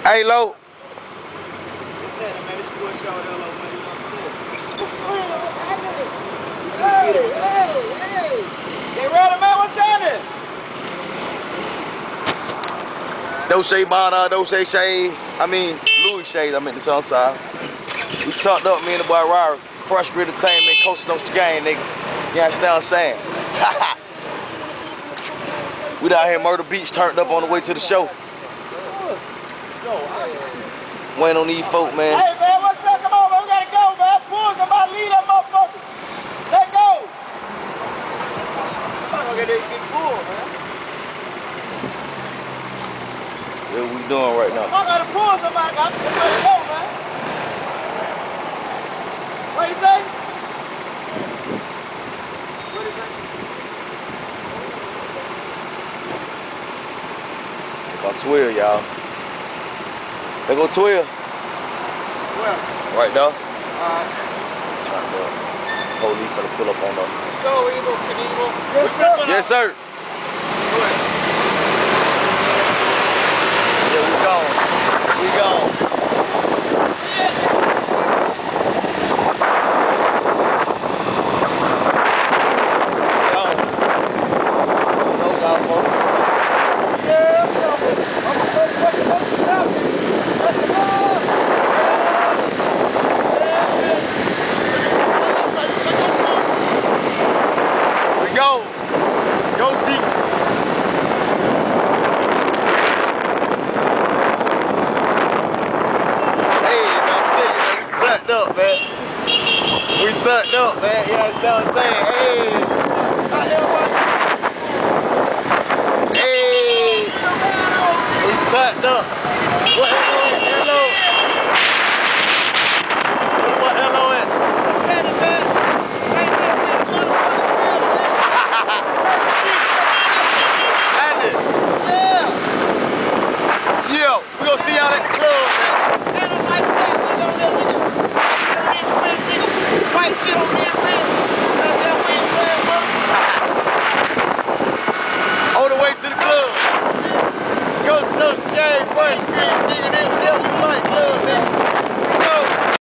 Hey, Lo. Hey, ready, man? What's happening? Don't say Mana, don't say Shay. I mean, Louis Shades, I'm in the Sunside. We tucked up, me and the boy Robert. Frontstreet Entertainment, Coach Notes the game, nigga. You understand what I'm saying? We down here in Myrtle Beach, turned up on the way to the show. Waiting on these folk, man. Hey, man, what's up? Come on, man. We gotta go, man. Pull somebody, lead that motherfucker. Let go. I'm gonna get pulled, man. What we doing right now? I gotta pull somebody. Let's go, man. What you say? What you say? They go 12, y'all. They go 12. Where? Right there. Alright. Turned up. Police finna pull up on us. Let's go, Eagle. Yes, sir. Yes, sir. Yeah, we gone. We gone. Go! Go, G! Hey, man, I'm telling you, man, we tucked up, man. We tucked up, man. You understand what I'm saying? Hey! Hey! We tucked up. What